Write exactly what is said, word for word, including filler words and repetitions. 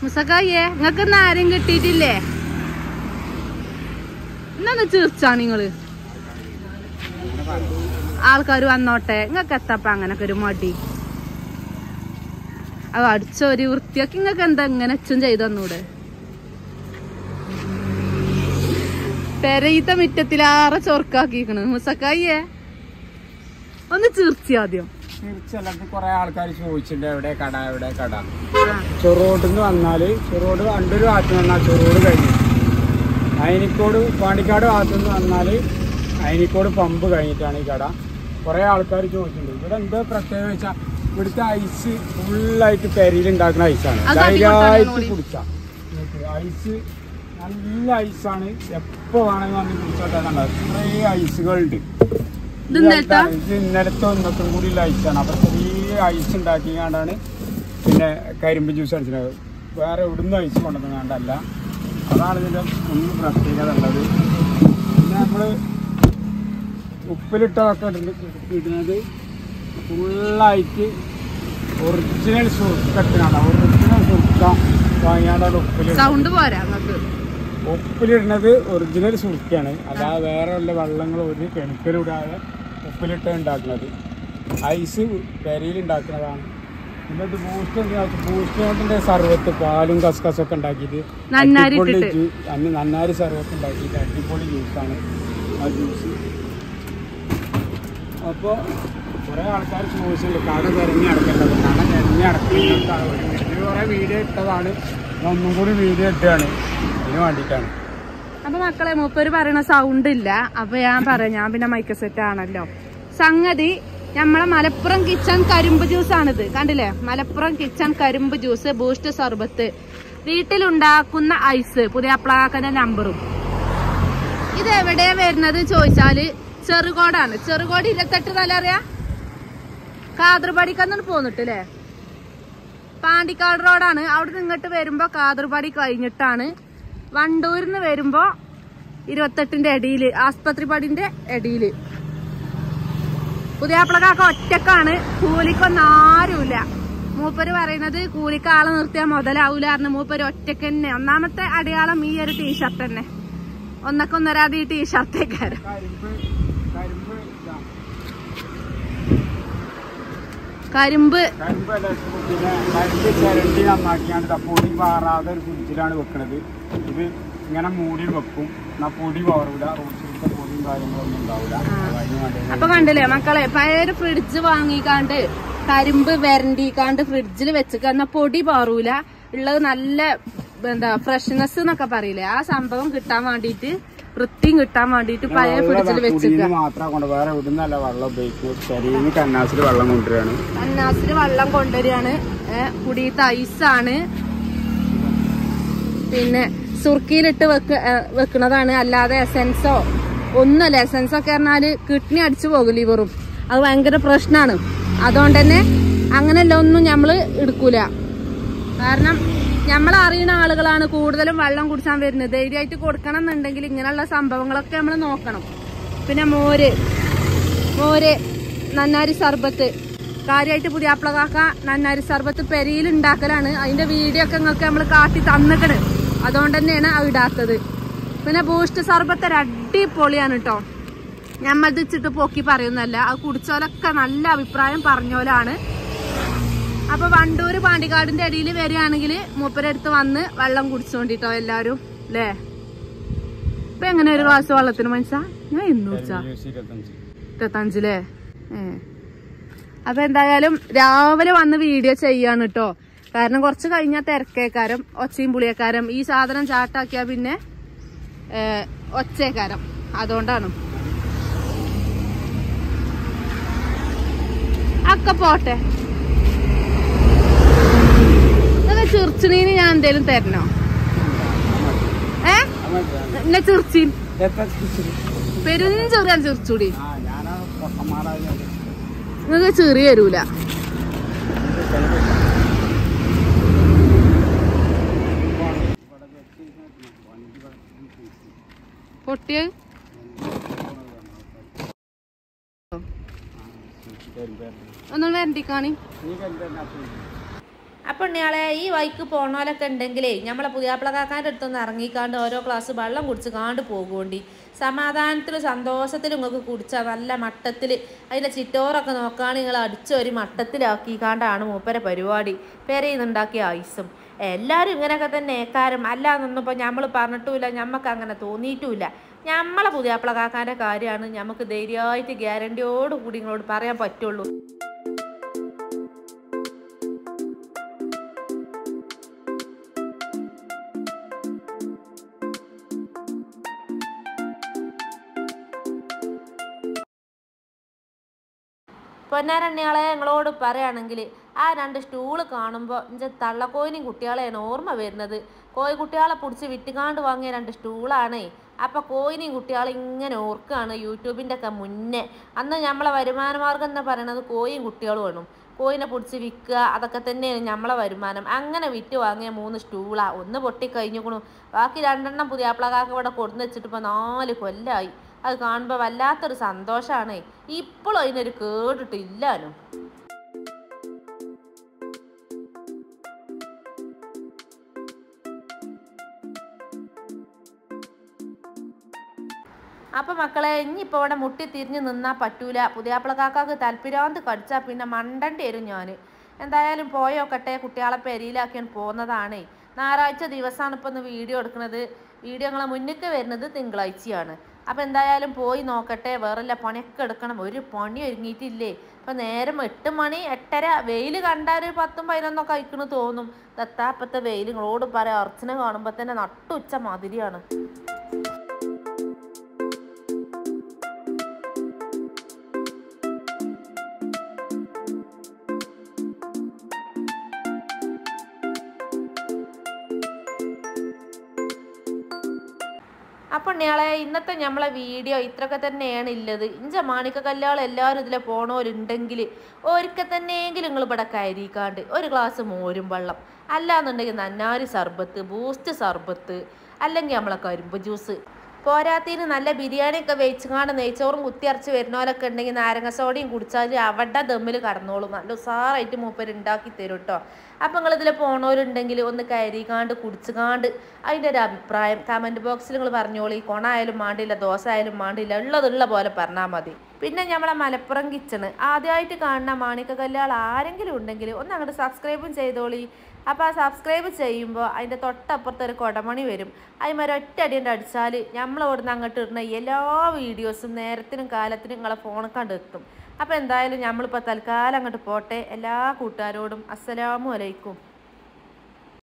മുസക്കായേ നിങ്ങക്ക് ഇന്ന് ആരും കിട്ടിയിട്ടില്ലേ? എന്നാ ചീർച്ചാണ് നിങ്ങള് ആൾക്കാര് വന്നോട്ടെ. നിങ്ങക്ക് എത്തപ്പ അങ്ങനൊക്കെ ഒരു മടി? അത് അടിച്ചൊരു വൃത്തിയൊക്കെ നിങ്ങക്ക് എന്താ ഇങ്ങനെ അച്ഛൻ ചെയ്തു തന്നൂടെ? പെരയിത്ത മിറ്റത്തിലാറെ ചൊറുക്കാക്കിക്കണ്. മുസക്കായേ ഒന്ന് ചീർച്ചി ആദ്യം. കൊറേ ആൾക്കാർ ചോദിച്ചിട്ടുണ്ട് എവിടെ കട എവിടെ കട. ചെറുറോഡിന്ന് വന്നാല് ചെറുറോഡ് കണ്ടൊരു ഭാഗത്ത് വന്നാൽ ചെറുറോഡ് കഴിഞ്ഞു. അയനിക്കോട് പാണ്ടിക്കാട് ഭാഗത്തുനിന്ന് വന്നാല് അയനിക്കോട് പമ്പ് കഴിഞ്ഞിട്ടാണ് ഈ കട. കുറെ ആൾക്കാർ ചോദിച്ചിട്ടുണ്ട് ഇവിടെ എന്താ പ്രത്യേകത വെച്ചാൽ ഇവിടുത്തെ ഐസ് ഫുള്ളായിട്ട് പെരയിൽ ഉണ്ടാക്കുന്ന ഐസാണ്. ധൈര്യമായിട്ട് കുടിച്ച ഐസ് നല്ല ഐസാണ്. എപ്പോ വേണമെങ്കിൽ വന്ന് കുടിച്ചോട്ടെ. കുറേ ഐസുകളുണ്ട്. ഇത് ഇന്നലത്തെ ഒന്നൊക്കെ കൂടി ഐസാണ്. അപ്പൊ ചെറിയ ഐസ് ഉണ്ടാക്കിയാണ്ടാണ് പിന്നെ കരിമ്പ് ജ്യൂസ് അടിച്ചത്. വേറെ എവിടുന്ന് ഐസ് കൊണ്ടുവന്ന് കണ്ടല്ല. അതാണ് ഇതിന്റെ ഒന്ന് പ്രത്യേകത ഉള്ളത്. പിന്നെ നമ്മള് ഉപ്പിലിട്ടതൊക്കെ ഇടുന്നത് ഫുള്ളായിട്ട് ഒറിജിനൽ സുർക്കത്തിനാണ്. ഒറിജിനൽ സുർക്ക വാങ്ങിയാണ്ടാണ് ഉപ്പിലിടുന്നത്. സൗണ്ട് പോരാ. ഉപ്പിലിടുന്നത് ഒറിജിനൽ സുർക്കയാണ്. അല്ലാതെ വേറെ വല്ല വെള്ളങ്ങൾ ഒരു കെമിക്കലും ഇടാതെ ഉപ്പിലിട്ട് ഉണ്ടാക്കുന്നത്. ഐസ് പെരയിൽ ഉണ്ടാക്കുന്നതാണ്. പിന്നെ ഇത് ബൂസ്റ്റ് ബൂസ്റ്റിന്റെ സർവത്ത് പാലും കസ്കസൊക്കെ ഉണ്ടാക്കിയിട്ട് അടിപൊളി അന്ന് നന്നാരി സർവത്ത് ഉണ്ടാക്കിയിട്ട് അടിപൊളി ജ്യൂസാണ് ആ ജ്യൂസ്. അപ്പോൾ കുറേ ആൾക്കാർ ചോദിച്ചിട്ടുണ്ട് കട തിരഞ്ഞി അടക്കേണ്ടത്. കട തിരഞ്ഞി അടക്കേണ്ടതാണ്. ഒരു കുറേ വീഡിയോ ഇട്ടതാണ്. ഒന്നും കൂടി വീഡിയോ ഇട്ടാണ് അതിന് വേണ്ടിയിട്ടാണ്. അപ്പൊ മക്കളെ മൂപ്പര് പറയണ സൗണ്ട് ഇല്ല. അപ്പൊ ഞാൻ പറയാം, ഞാൻ പിന്നെ മൈക്ക് സെറ്റ് ആണല്ലോ. സംഗതി നമ്മളെ മലപ്പുറം കിച്ചൺ കരിമ്പ് ജ്യൂസ് ആണിത്. കണ്ടില്ലേ? മലപ്പുറം കിച്ചൺ കരിമ്പ് ജ്യൂസ്, ബൂസ്റ്റ് സർബത്ത്, വീട്ടിലുണ്ടാക്കുന്ന ഐസ്, പുതിയ പ്ലാക്കന്റെ നമ്പറും. ഇത് എവിടെയാ വരുന്നത് ചോദിച്ചാല് ചെറുകോടാണ്. ചെറുകോട് ഇരുപത്തെട്ട് തല അറിയാ കാതൃപടിക്കന്നു പോന്നിട്ടില്ലേ? പാണ്ടിക്കാട് റോഡാണ്. അവിടെ ഇങ്ങോട്ട് വരുമ്പോ കാതൃപടി കഴിഞ്ഞിട്ടാണ്. വണ്ടൂരിന്ന് വരുമ്പോ ഇരുപത്തെട്ടിന്റെ അടിയില് ആസ്പത്രി പടിന്റെ അടിയില്. പുതിയാപ്പിളക്കാക്ക ഒറ്റക്കാണ്. കൂലിക്കൊന്നും ആരുമില്ല. മൂപ്പര് പറയുന്നത് കൂലിക്ക് ആളെ നിർത്തിയാൽ മുതലാവൂല പറഞ്ഞ് മൂപ്പര് ഒറ്റക്ക് തന്നെ. ഒന്നാമത്തെ അടയാളം ഈ ഒരു ടീഷർട്ട് തന്നെ. ഒന്നൊക്കെ ഒന്നരാതെ ഈ ടീഷർട്ടേക്കാരം. കരിമ്പ് ചിരണ്ടി നന്നാക്കിയാണ് പൊടി പാറാതെ ഒരു ഫ്രിഡ്ജിലാണ് വെക്കണത്. ഇത് ഇങ്ങനെ മൂടി വെക്കും. എന്നാ പൊടി പാറൂല. റോസിലത്തെ പൊടിയും കാര്യങ്ങളൊന്നും ഉണ്ടാവില്ല. അപ്പൊ കണ്ടില്ലേ മക്കളെ, പഴയ ഫ്രിഡ്ജ് വാങ്ങിക്കാണ്ട് കരിമ്പ് വരണ്ടിക്കാണ്ട് ഫ്രിഡ്ജിൽ വെച്ചിട്ട് എന്നാ പൊടി പാറൂല. ഉള്ളത് നല്ല എന്താ ഫ്രഷ്നെസ് എന്നൊക്കെ പറയില്ലേ, ആ സംഭവം കിട്ടാൻ വേണ്ടിട്ട്, വൃത്തിയും കിട്ടാൻ വേണ്ടിട്ട് പഴയ ഫ്രിഡ്ജിൽ വെച്ചിട്ട് മാത്രം കൊണ്ട് വേറെ ഇവിടുന്നല്ല വെള്ളം ഉപയോഗിക്കുന്നത്. കന്നാസിൽ വെള്ളം കൊണ്ടുവരികയാണ്. കന്നാസിൽ വെള്ളം കൊണ്ടുവരികയാണ്. കുടിയത്തെ ഐസാണ്. പിന്നെ സുർക്കിയിലിട്ട് വെക്ക വെക്കുന്നതാണ്. അല്ലാതെ എസൻസോ ഒന്നുമല്ല. എസൻസ് ഒക്കെ പറഞ്ഞാല് കിഡ്നി അടിച്ചു പോകും, ലിവറും. അത് ഭയങ്കര പ്രശ്നമാണ്. അതുകൊണ്ട് തന്നെ അങ്ങനെയല്ല ഒന്നും ഞമ്മള് എടുക്കൂല. കാരണം നമ്മൾ അറിയുന്ന ആളുകളാണ് കൂടുതലും വെള്ളം കുടിച്ചാൻ വരുന്നത്. ധൈര്യമായിട്ട് കൊടുക്കണം എന്നുണ്ടെങ്കിൽ ഇങ്ങനെയുള്ള സംഭവങ്ങളൊക്കെ നമ്മൾ നോക്കണം. പിന്നെ മോര് മോര് നന്നാരി സർബത്ത്, കാര്യമായിട്ട് പുതിയാപ്പിളകാക്ക നന്നാരി സർബത്ത് പെരയിൽ ഉണ്ടാക്കലാണ്. അതിന്റെ വീഡിയോ ഒക്കെ നിങ്ങൾക്ക് നമ്മൾ കാട്ടി തന്നിക്കണ്. അതുകൊണ്ട് തന്നെയാണ് അത് ഇടാത്തത്. പിന്നെ ബൂസ്റ്റ് സർബത്ത് ഒരു അടിപൊളിയാണ് കേട്ടോ. ഞമ്മത് ഇച്ചിട്ട് പൊക്കി പറയുന്നല്ല, അത് കുടിച്ചോലൊക്കെ നല്ല അഭിപ്രായം പറഞ്ഞോലാണ്. അപ്പൊ വണ്ടൂര് പാണ്ടിക്കാടിന്റെ അടിയിൽ വരികയാണെങ്കിൽ മൂപ്പരടുത്ത് വന്ന് വെള്ളം കുടിച്ചോണ്ടിട്ടോ എല്ലാരും അല്ലേ? ഇപ്പൊ എങ്ങനെ ഒരു ഗ്ലാസ് വെള്ളത്തിന് മനസ്സാ? ഞാൻ ഇന്ന് കുടിച്ചാ ഇരുപത്തഞ്ചിലേ? ഏ അപ്പൊ എന്തായാലും രാവിലെ വന്ന് വീഡിയോ ചെയ്യാണ് കേട്ടോ. കാരണം കുറച്ച് കഴിഞ്ഞാൽ തിരക്കേക്കാരം, ഒച്ചയും പുളിയേക്കാരം. ഈ സാധനം ചാട്ടാക്കിയാ പിന്നെ ഒച്ചേക്കാരം. അതുകൊണ്ടാണ്. ഒക്കെ പോട്ടെ. ചിർച്ചിനീന് ഞാൻ എന്തേലും തരണോ? ഏ എന്നെ ചിർച്ചീൻ പെരും ചെറിയാൻ ചിർച്ചൂടി. നിങ്ങൾക്ക് ചെറിയ വരൂല. പൊട്ടിയ ഒന്നും വരണ്ടിക്കാണി. അപ്പൊ അപ്പം ഇയാളെ ഈ വൈക്ക് പോണോലൊക്കെ ഉണ്ടെങ്കിലേ നമ്മളെ പുതിയാപ്പിളക്കാക്കാൻ്റെ അടുത്തൊന്ന് ഇറങ്ങിക്കാണ്ട് ഓരോ ഗ്ലാസ് വെള്ളം കുടിച്ച് കാണ്ട് പോകുകൊണ്ടി സമാധാനത്തിലും സന്തോഷത്തിലും നിങ്ങൾക്ക് കുടിച്ചാൽ നല്ല മട്ടത്തിൽ അതിൻ്റെ ചിറ്റോറൊക്കെ നോക്കുകയാണെങ്കിൽ നിങ്ങൾ അടിച്ച ഒരു മട്ടത്തിലാക്കിക്കാണ്ടാണ് മൂപ്പരെ പരിപാടി പെരയിൽ നിന്നുണ്ടാക്കിയ ഐസും. എല്ലാവരും ഇങ്ങനെയൊക്കെ തന്നെ ഏക്കാരും അല്ലാന്നൊന്നും ഇപ്പോൾ നമ്മൾ പറഞ്ഞിട്ടുമില്ല, ഞമ്മക്ക് അങ്ങനെ തോന്നിയിട്ടുമില്ല. നമ്മളെ പുതിയാപ്പിളക്കാക്കാൻ്റെ കാര്യമാണ് നമുക്ക് ധൈര്യമായിട്ട് ഗ്യാരണ്ടിയോട് കൂടി നിങ്ങളോട് പറയാൻ പറ്റുള്ളൂ. പൊന്നാരണ്യാളെ നിങ്ങളോട് പറയുകയാണെങ്കിൽ ആ രണ്ട് സ്റ്റൂള് കാണുമ്പോൾ എൻ്റെ തള്ളക്കോയിനും കുട്ടികളെയാണ് ഓർമ്മ വരുന്നത്. കോഴി കുട്ടികളെ പിടിച്ച് വിറ്റുകാണ്ട് വാങ്ങിയ രണ്ട് സ്റ്റൂളാണേ. അപ്പോൾ കോയിനെയും കുട്ടികളെ ഇങ്ങനെ ഓർക്കുകയാണ് യൂട്യൂബിൻ്റെ ഒക്കെ മുന്നേ. അന്ന് നമ്മളെ വരുമാന മാർഗം എന്ന് പറയുന്നത് കോയും കുട്ടികളും വേണം. കോയിനെ പിടിച്ച് വിൽക്കുക അതൊക്കെ തന്നെയാണ് നമ്മളെ വരുമാനം. അങ്ങനെ വിറ്റ് വാങ്ങിയ മൂന്ന് സ്റ്റൂളാണ്. ഒന്ന് പൊട്ടിക്കഴിഞ്ഞുകൊണു, ബാക്കി രണ്ടെണ്ണം പുതിയാപ്പിളക്കാർക്ക് ഇവിടെ കൊടുന്ന് വെച്ചിട്ട് ഇപ്പോൾ നാല് കൊല്ലമായി. അത് കാണുമ്പോൾ വല്ലാത്തൊരു സന്തോഷമാണ്. ഇപ്പോഴും അതിനൊരു കേട്ടിട്ടില്ലാനും. അപ്പം മക്കളെ ഇനിയിപ്പോൾ ഇവിടെ മുട്ടി തിരിഞ്ഞ് നിന്നാൽ പറ്റൂല. പുതിയാപ്പിളക്കാക്കാക്ക് താല്പര്യാന്ത് കടിച്ചാൽ പിന്നെ മണ്ടണ്ടി വരും ഞാൻ. എന്തായാലും പോയോക്കട്ടെ, കുട്ടികളെ പെരിയിലാക്കിയാണ് പോകുന്നതാണേ. ഞായറാഴ്ച ദിവസമാണ് ഇപ്പോൾ ഒന്ന് വീഡിയോ എടുക്കുന്നത്. വീഡിയോ ഞങ്ങളെ മുന്നിലേക്ക് വരുന്നത് തിങ്കളാഴ്ചയാണ്. അപ്പം എന്തായാലും പോയി നോക്കട്ടെ, വേറെല്ല പണിയൊക്കെ എടുക്കണം. ഒരു പണി ഒരുങ്ങിയിട്ടില്ലേ. ഇപ്പം നേരം എട്ട് മണി എട്ടര, വെയിൽ കണ്ടാൽ ഒരു പത്തും പതിനൊന്നൊക്കെ കഴിക്കണു തോന്നും. ദത്താപ്പത്തെ വെയിൽ നിങ്ങളോട് പറയാം, അർച്ചന കാണുമ്പോൾ തന്നെ നട്ടുച്ച മാതിരിയാണ്. അപ്പം ഇയാളെ ഇന്നത്തെ നമ്മളെ വീഡിയോ ഇത്രയൊക്കെ തന്നെയാണ് ഉള്ളത്. ഇഞ്ച മാണിക്ക കല്യാണം എല്ലാവരും ഇതിലെ പോണവരുണ്ടെങ്കിൽ ഒരിക്കൽ തന്നെയെങ്കിലും നിങ്ങൾ ഇവിടെ കയറിക്കാണ്ട് ഒരു ഗ്ലാസ് മോരും വെള്ളം, അല്ലാന്നുണ്ടെങ്കിൽ നന്നാരി സർബത്ത്, ബൂസ്റ്റ് സർബത്ത്, അല്ലെങ്കിൽ നമ്മളെ കരിമ്പ് ജ്യൂസ്, പോരാത്തിന് നല്ല ബിരിയാണിയൊക്കെ വെച്ചുകാണ്ട് നെയ്ച്ചോറും കുത്തിയറച്ച് വരുന്നവരൊക്കെ ഉണ്ടെങ്കിൽ നാരങ്ങ സോഡയും കുടിച്ചാൽ അവിടെ ദമ്മിൽ കടന്നോളും. നല്ല ഉസാറായിട്ട് മൂപ്പർ ഉണ്ടാക്കി തരും കേട്ടോ. അപ്പം നിങ്ങളിതിൽ പോണവരുണ്ടെങ്കിൽ ഒന്ന് കയറിക്കാണ്ട് കുടിച്ചുകാണ്ട് അതിൻ്റെ ഒരു അഭിപ്രായം കമൻറ്റ് ബോക്സിൽ നിങ്ങൾ പറഞ്ഞോളി. കൊണായാലും മാണ്ടില്ല, ദോശ ആയാലും മാണ്ടില്ല, ഉള്ളതുള്ള പോലെ പറഞ്ഞാൽ മതി. പിന്നെ നമ്മളെ മലപ്പുറം കിച്ചണ് ആദ്യമായിട്ട് കാണുന്ന മാണിക്ക കല്യാണം ആരെങ്കിലും ഉണ്ടെങ്കിൽ ഒന്ന് അങ്ങോട്ട് സബ്സ്ക്രൈബും ചെയ്തോളി. അപ്പോൾ ആ സബ്സ്ക്രൈബ് ചെയ്യുമ്പോൾ അതിൻ്റെ തൊട്ടപ്പുറത്ത് ഒരു കൊടമണി വരും. അതിന്മേൽ ഒറ്റ അടിയുണ്ട് അടിച്ചാൽ നമ്മളിവിടുന്ന് അങ്ങോട്ട് ഇടുന്ന എല്ലാ വീഡിയോസും നേരത്തിനും കാലത്തിനും നിങ്ങളെ ഫോണിൽ കണ്ടെത്തും. അപ്പോൾ എന്തായാലും നമ്മളിപ്പോൾ തൽക്കാലം അങ്ങോട്ട് പോട്ടെ. എല്ലാ കൂട്ടുകാരോടും അസ്സലാമു അലൈക്കും.